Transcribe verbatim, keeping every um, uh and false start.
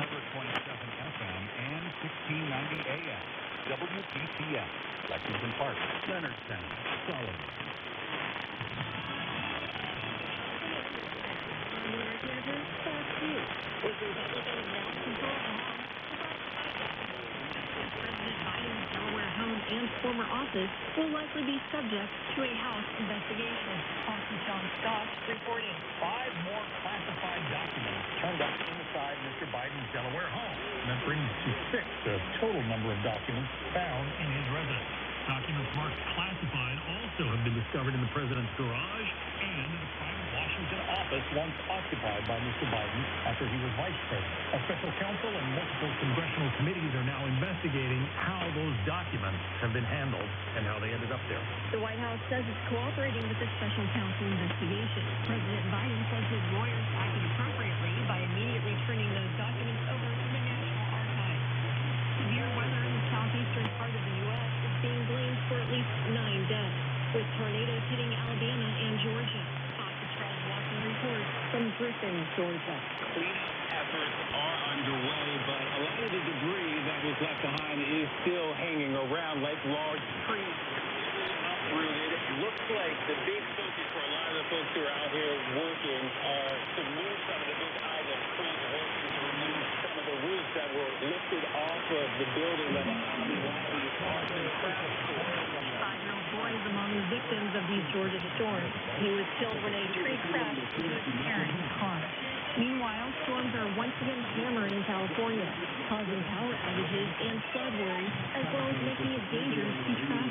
one point seven F M and sixteen ninety A M. W P T X, Lexington Park, Leonardstown, Sullivan. And former office will likely be subject to a House investigation. Fox's John Scott reporting. Five more classified documents turned up inside Mister Biden's Delaware home. That brings to six the total number of documents found in his residence. Documents marked classified also have been discovered in the president's garage and in the private Washington office once occupied by Mister Biden after he was vice president. A special counsel and multiple congressional committees are now investigating how those documents have been handled and how they ended up there. The White House says it's cooperating with the special counsel investigation. President Biden says his lawyers acted appropriately by immediately turning those documents over to the National Archives. Severe weather in the southeastern part of the U S is being blamed for at least nine deaths, with tornadoes hitting Alabama and Georgia. Fox twelve Watson reports from Griffin, Georgia. Cleanup efforts are underway, but a lot of the debris that was left behind is still hanging around, like large trees uprooted. Looks like the big focus for a lot of the folks who are out here working are to move some of the big island trees, working to remove some of the roofs that were lifted off of the building that allow these cars to travel. Five-year-old boy is among the victims of these Georgia storms. He was killed when a tree crashed into his parents' car. Meanwhile, storms are once again hammering California, causing power outages and flood worries, as well as making it dangerous to travel.